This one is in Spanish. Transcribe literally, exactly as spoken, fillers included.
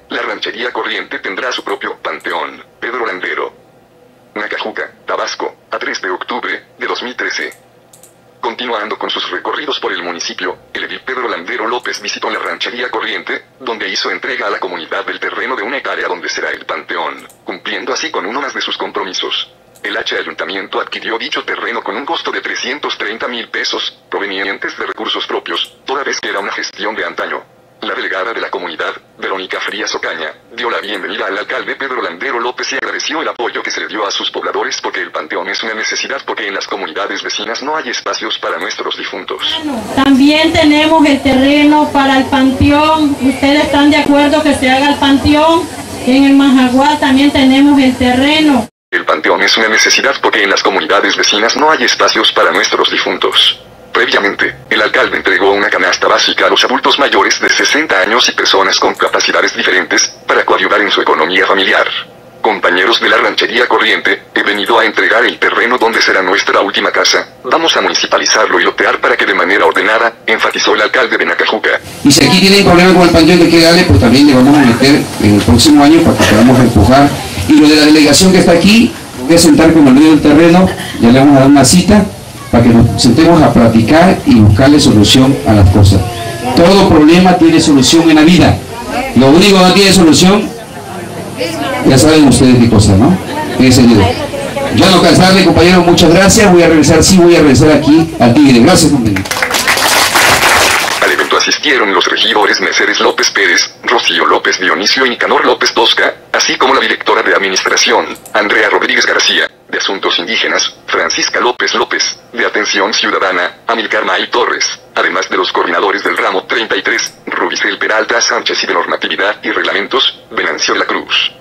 La ranchería Corriente tendrá su propio panteón, Pedro Landero. Nacajuca, Tabasco, a tres de octubre de dos mil trece. Continuando con sus recorridos por el municipio, el edil Pedro Landero López visitó la ranchería Corriente, donde hizo entrega a la comunidad del terreno de una hectárea donde será el panteón, cumpliendo así con uno más de sus compromisos. El H Ayuntamiento adquirió dicho terreno con un costo de trescientos treinta mil pesos, provenientes de recursos propios, toda vez que era una gestión de antaño. La delegada de la comunidad, Verónica Frías Ocaña, dio la bienvenida al alcalde Pedro Landero López y agradeció el apoyo que se le dio a sus pobladores porque el panteón es una necesidad porque en las comunidades vecinas no hay espacios para nuestros difuntos. También tenemos el terreno para el panteón. ¿Ustedes están de acuerdo que se haga el panteón? En el Majagual también tenemos el terreno. El panteón es una necesidad porque en las comunidades vecinas no hay espacios para nuestros difuntos. Previamente, el alcalde entregó una canasta básica a los adultos mayores de sesenta años y personas con capacidades diferentes, para coadyuvar en su economía familiar. Compañeros de la ranchería Corriente, he venido a entregar el terreno donde será nuestra última casa. Vamos a municipalizarlo y lotear para que de manera ordenada, enfatizó el alcalde de Nacajuca. Y si aquí tienen problema con el panteón que quede, pues también le vamos a meter en el próximo año para que podamos empujar. Y lo de la delegación que está aquí, voy a sentar con el dueño del terreno, ya le vamos a dar una cita, para que nos sentemos a platicar y buscarle solución a las cosas. Todo problema tiene solución en la vida. Lo único que no tiene solución, ya saben ustedes qué cosa, ¿no? En ese sentido. Ya no cansarle, compañeros, muchas gracias. Voy a regresar, sí voy a regresar aquí al Tigre. Gracias, compañero. Al evento asistieron los regidores Mercedes López Pérez, Rocío López Dionisio y Nicanor López Tosca, así como la directora de Administración, Andrea Rodríguez García, de Asuntos Indígenas, Francisca López López, de Atención Ciudadana, Amilcar May Torres, además de los coordinadores del ramo treinta y tres, Rubicel Peralta Sánchez y de Normatividad y Reglamentos, Venancio de la Cruz.